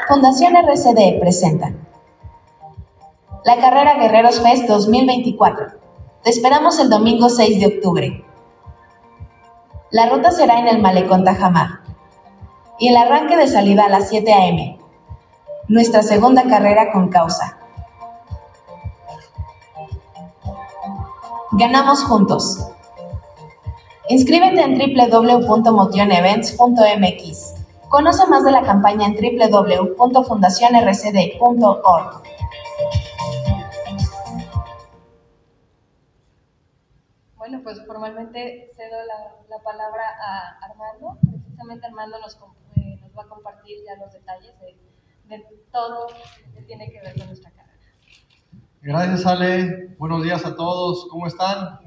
Fundación RCD presenta la carrera Guerreros Fest 2024. Te esperamos el domingo 6 de octubre. La ruta será en el Malecón Tajamar y el arranque de salida a las 7 a.m. Nuestra segunda carrera con causa. Ganamos juntos. Inscríbete en www.motionevents.mx. Conoce más de la campaña en www.fundacionrcd.org. Bueno, pues formalmente cedo la palabra a Armando. Precisamente Armando nos va a compartir ya los detalles de todo lo que tiene que ver con nuestra carrera. Gracias, Ale. Buenos días a todos. ¿Cómo están?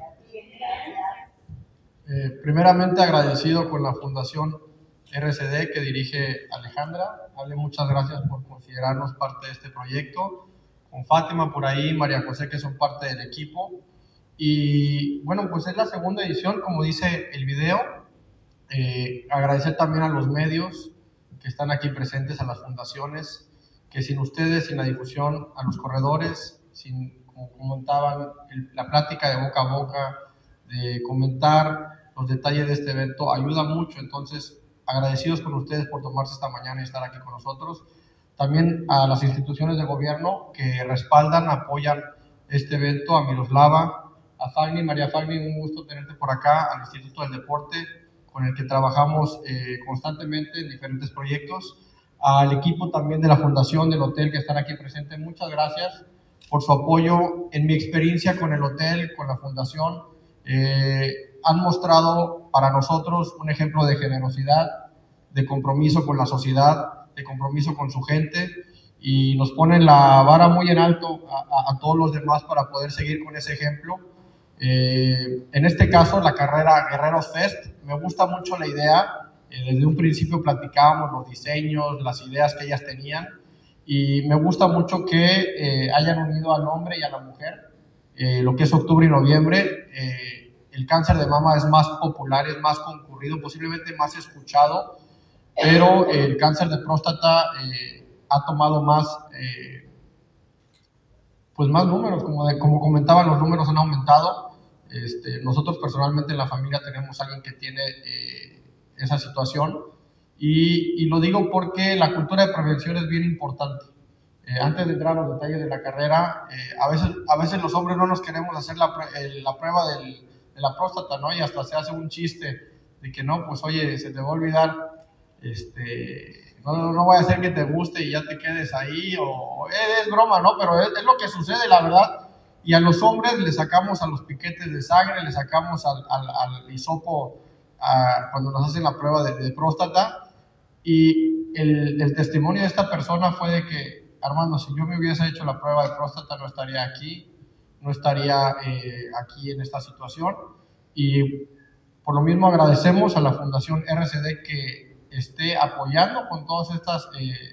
Primeramente agradecido con la Fundación RCD que dirige Alejandra. Ale, muchas gracias por considerarnos parte de este proyecto. Con Fátima por ahí, María José, que son parte del equipo. Y bueno, pues es la segunda edición, como dice el video. Agradecer también a los medios que están aquí presentes, a las fundaciones, que sin ustedes, sin la difusión, a los corredores, como comentaban, la plática de boca a boca, de comentar los detalles de este evento, ayuda mucho. Entonces, agradecidos con ustedes por tomarse esta mañana y estar aquí con nosotros. También a las instituciones de gobierno que respaldan, apoyan este evento, a Miroslava, a Fagni, María Fagni, un gusto tenerte por acá, al Instituto del Deporte, con el que trabajamos constantemente en diferentes proyectos, al equipo también de la Fundación, del hotel que están aquí presentes. Muchas gracias por su apoyo. En mi experiencia con el hotel, con la Fundación, han mostrado para nosotros un ejemplo de generosidad, de compromiso con la sociedad, de compromiso con su gente, y nos ponen la vara muy en alto a todos los demás para poder seguir con ese ejemplo. En este caso, la carrera Guerreros Fest, me gusta mucho la idea. Desde un principio platicábamos los diseños, las ideas que ellas tenían, y me gusta mucho que hayan unido al hombre y a la mujer. Lo que es octubre y noviembre, el cáncer de mama es más popular, es más concurrido, posiblemente más escuchado, pero el cáncer de próstata ha tomado más números, como comentaban, los números han aumentado. Nosotros personalmente en la familia tenemos a alguien que tiene esa situación, y lo digo porque la cultura de prevención es bien importante. Antes de entrar a los detalles de la carrera, a veces los hombres no nos queremos hacer la prueba de la próstata, ¿no? Y hasta se hace un chiste de que no, pues oye, se te va a olvidar, no voy a hacer que te guste y ya te quedes ahí, o es broma, ¿no? Pero es lo que sucede, la verdad. Y a los hombres le sacamos a los piquetes de sangre, le sacamos al hisopo cuando nos hacen la prueba de próstata. Y el testimonio de esta persona fue de que, Armando, si yo me hubiese hecho la prueba de próstata no estaría aquí, no estaría aquí en esta situación. Y por lo mismo agradecemos a la Fundación RCD que esté apoyando con todos estos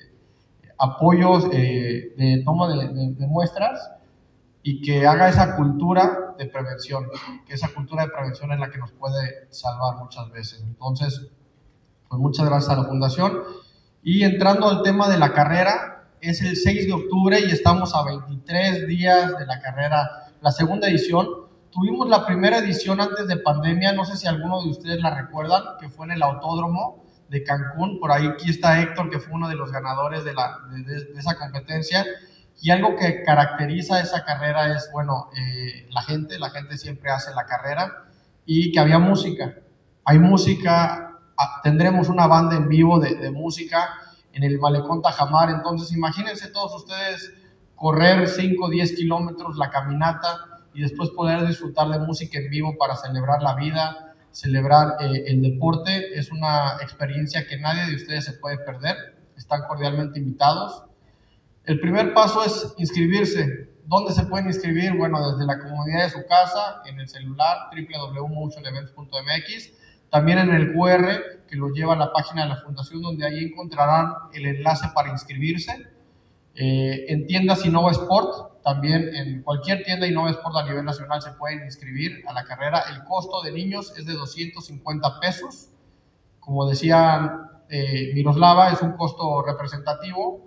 apoyos de toma de muestras, y que haga esa cultura de prevención, que esa cultura de prevención es la que nos puede salvar muchas veces. Entonces, pues muchas gracias a la Fundación. Y entrando al tema de la carrera, es el 6 de octubre y estamos a 23 días de la carrera, la segunda edición. Tuvimos la primera edición antes de pandemia, no sé si alguno de ustedes la recuerdan, que fue en el Autódromo de Cancún. Por ahí aquí está Héctor, que fue uno de los ganadores de esa competencia. Y algo que caracteriza esa carrera es, bueno, la gente siempre hace la carrera, y que había música. Hay música, tendremos una banda en vivo de música en el Malecón Tajamar. Entonces imagínense todos ustedes correr 5 o 10 kilómetros, la caminata, y después poder disfrutar de música en vivo para celebrar la vida, celebrar el deporte. Es una experiencia que nadie de ustedes se puede perder. Están cordialmente invitados. El primer paso es inscribirse. ¿Dónde se pueden inscribir? Bueno, desde la comodidad de su casa, en el celular, www.motionevents.mx, también en el QR que lo lleva a la página de la Fundación, donde ahí encontrarán el enlace para inscribirse. En tiendas Innova Sport, también en cualquier tienda Innova Sport a nivel nacional se pueden inscribir a la carrera. El costo de niños es de 250 pesos. Como decía Miroslava, es un costo representativo.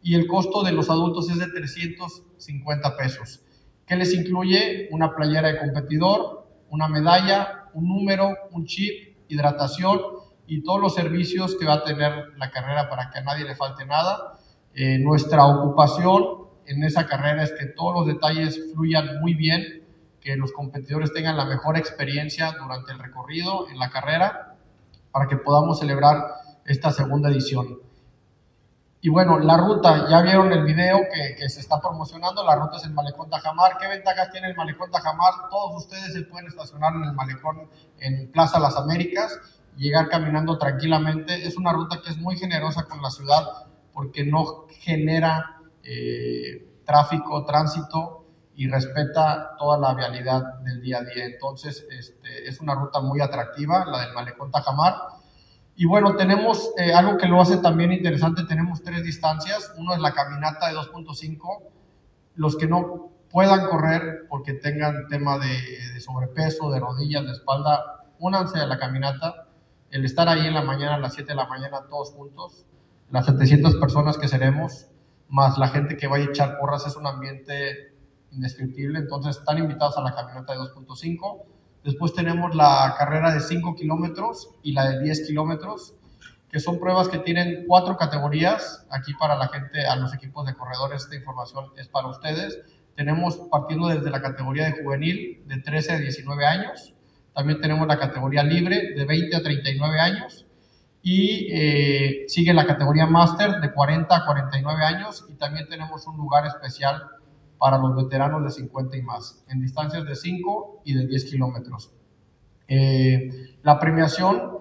y el costo de los adultos es de 350 pesos, que les incluye una playera de competidor, una medalla, un número, un chip, hidratación y todos los servicios que va a tener la carrera para que a nadie le falte nada. Nuestra ocupación en esa carrera es que todos los detalles fluyan muy bien, que los competidores tengan la mejor experiencia durante el recorrido en la carrera para que podamos celebrar esta segunda edición. Y bueno, la ruta, ya vieron el video que se está promocionando, la ruta es el Malecón Tajamar. ¿Qué ventajas tiene el Malecón Tajamar? Todos ustedes se pueden estacionar en el Malecón, en Plaza Las Américas, y llegar caminando tranquilamente. Es una ruta que es muy generosa con la ciudad porque no genera tráfico, tránsito y respeta toda la vialidad del día a día. Entonces, es una ruta muy atractiva, la del Malecón Tajamar. Y bueno, tenemos algo que lo hace también interesante, tenemos 3 distancias. Uno es la caminata de 2.5. Los que no puedan correr porque tengan tema de sobrepeso, de rodillas, de espalda, únanse a la caminata. El estar ahí en la mañana, a las 7 de la mañana, todos juntos, las 700 personas que seremos, más la gente que vaya a echar porras, es un ambiente indescriptible. Entonces están invitados a la caminata de 2.5. Después tenemos la carrera de 5 kilómetros y la de 10 kilómetros, que son pruebas que tienen 4 categorías. Aquí para la gente, a los equipos de corredores, esta información es para ustedes. Tenemos partiendo desde la categoría de juvenil de 13 a 19 años. También tenemos la categoría libre de 20 a 39 años. Y sigue la categoría máster de 40 a 49 años. Y también tenemos un lugar especial para los veteranos de 50 y más, en distancias de 5 y de 10 kilómetros. La premiación,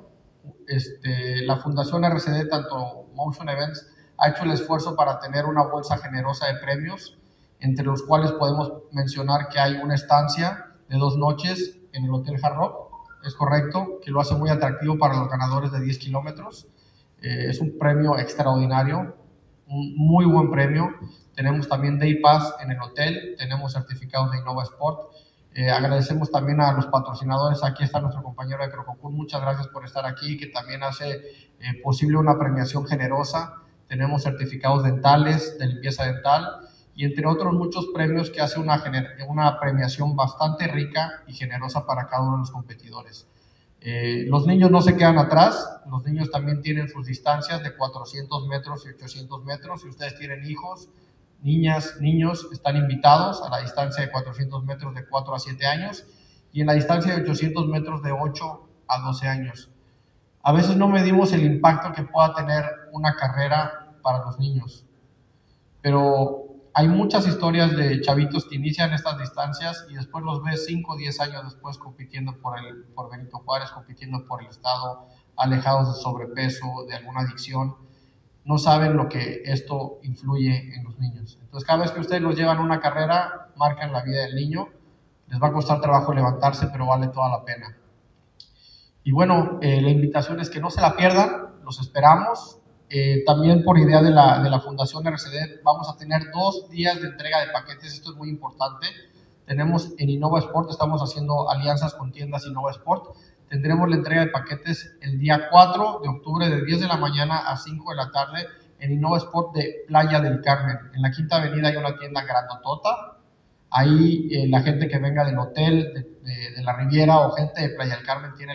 la Fundación RCD, tanto Motion Events, ha hecho el esfuerzo para tener una bolsa generosa de premios, entre los cuales podemos mencionar que hay una estancia de 2 noches en el Hotel Hard Rock, es correcto, que lo hace muy atractivo para los ganadores de 10 kilómetros. Es un premio extraordinario, un muy buen premio. Tenemos también Day Pass en el hotel, tenemos certificados de Innova Sport. Agradecemos también a los patrocinadores. Aquí está nuestro compañero de Crococún, muchas gracias por estar aquí, que también hace posible una premiación generosa. Tenemos certificados dentales, de limpieza dental, y entre otros muchos premios que hace una premiación bastante rica y generosa para cada uno de los competidores. Los niños no se quedan atrás, los niños también tienen sus distancias de 400 metros y 800 metros. Si ustedes tienen hijos, niñas, niños, están invitados a la distancia de 400 metros de 4 a 7 años y en la distancia de 800 metros de 8 a 12 años. A veces no medimos el impacto que pueda tener una carrera para los niños, pero hay muchas historias de chavitos que inician estas distancias y después los ves 5 o 10 años después compitiendo por Benito Juárez, compitiendo por el estado, alejados de sobrepeso, de alguna adicción. No saben lo que esto influye en los niños. Entonces, cada vez que ustedes los llevan a una carrera, marcan la vida del niño. Les va a costar trabajo levantarse, pero vale toda la pena. Y bueno, la invitación es que no se la pierdan, los esperamos. También por idea de la Fundación RCD, vamos a tener 2 días de entrega de paquetes. Esto es muy importante. Tenemos en Innova Sport, estamos haciendo alianzas con tiendas Innova Sport. Tendremos la entrega de paquetes el día 4 de octubre de 10 de la mañana a 5 de la tarde en Innova Sport de Playa del Carmen. En la Quinta Avenida hay una tienda grandotota. Ahí la gente que venga del hotel, de la Riviera o gente de Playa del Carmen tiene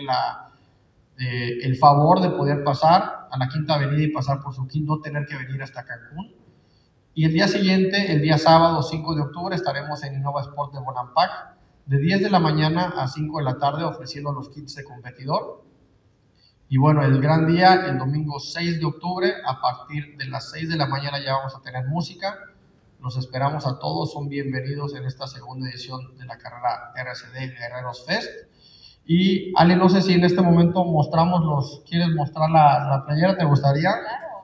el favor de poder pasar a la Quinta Avenida y pasar por su kit, no tener que venir hasta Cancún. Y el día siguiente, el día sábado 5 de octubre, estaremos en Innova Sport de Bonampak, de 10 de la mañana a 5 de la tarde, ofreciendo los kits de competidor. Y bueno, el gran día, el domingo 6 de octubre, a partir de las 6 de la mañana ya vamos a tener música. Los esperamos a todos, son bienvenidos en esta segunda edición de la carrera RCD Guerreros Fest. Y Ale, no sé si en este momento ¿quieres mostrar la playera? ¿Te gustaría? Claro.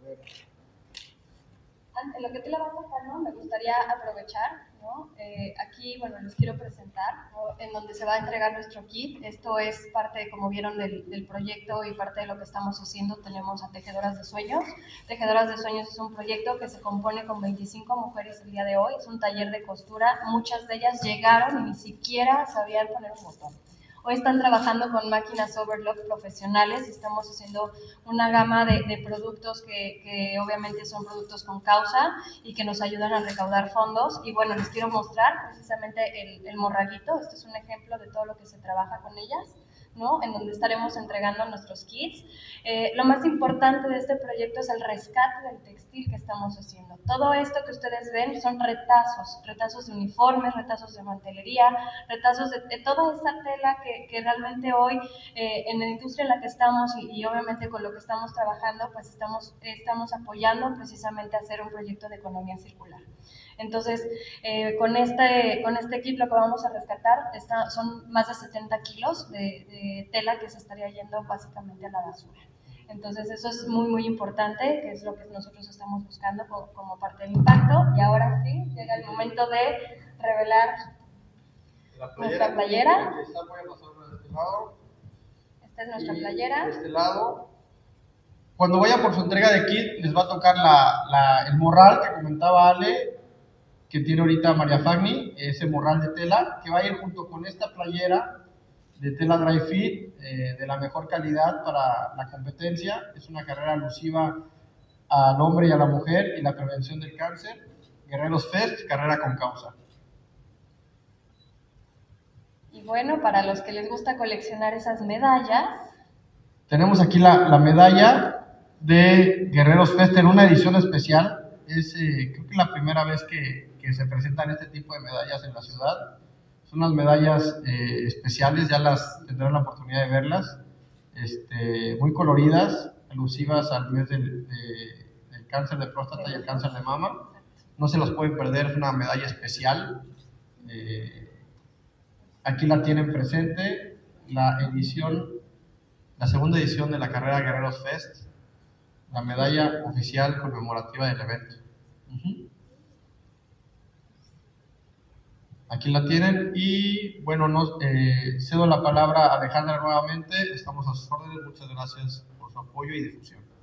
En lo que tú la vas sacando, me gustaría aprovechar, ¿no? Aquí, bueno, les quiero presentar, ¿no?, en donde se va a entregar nuestro kit. Esto es parte, como vieron, del proyecto y parte de lo que estamos haciendo. Tenemos a Tejedoras de Sueños. Tejedoras de Sueños es un proyecto que se compone con 25 mujeres el día de hoy. Es un taller de costura. Muchas de ellas llegaron y ni siquiera sabían poner un botón. Hoy están trabajando con máquinas overlock profesionales y estamos haciendo una gama de productos que obviamente son productos con causa y que nos ayudan a recaudar fondos. Y bueno, les quiero mostrar precisamente el morralito. Este es un ejemplo de todo lo que se trabaja con ellas, ¿no? En donde estaremos entregando nuestros kits. Lo más importante de este proyecto es el rescate del textil que estamos haciendo. Todo esto que ustedes ven son retazos de uniformes, retazos de mantelería, retazos de toda esa tela que realmente hoy en la industria en la que estamos y obviamente con lo que estamos trabajando, pues estamos apoyando precisamente a hacer un proyecto de economía circular. Entonces, con este kit lo que vamos a rescatar son más de 70 kilos de tela que se estaría yendo básicamente a la basura. Entonces, eso es muy, muy importante, que es lo que nosotros estamos buscando como parte del impacto. Y ahora sí, llega el momento de revelar nuestra playera. Esta voy a pasar por este lado. Esta es nuestra playera. Por este lado. Cuando vayan por su entrega de kit, les va a tocar el morral que comentaba Ale, que tiene ahorita María Fagni, ese morral de tela, que va a ir junto con esta playera de tela dry fit, de la mejor calidad para la competencia. Es una carrera alusiva al hombre y a la mujer y la prevención del cáncer. Guerreros Fest, carrera con causa. Y bueno, para los que les gusta coleccionar esas medallas, tenemos aquí la medalla de Guerreros Fest en una edición especial. Es creo que la primera vez que se presentan este tipo de medallas en la ciudad. Son unas medallas especiales, ya las tendrán la oportunidad de verlas, muy coloridas, alusivas al mes del cáncer de próstata y el cáncer de mama. No se las pueden perder, es una medalla especial. Aquí la tienen presente, la segunda edición de la carrera Guerreros Fest, la medalla oficial conmemorativa del evento. Aquí la tienen y bueno, cedo la palabra a Alejandra nuevamente, estamos a sus órdenes, muchas gracias por su apoyo y difusión.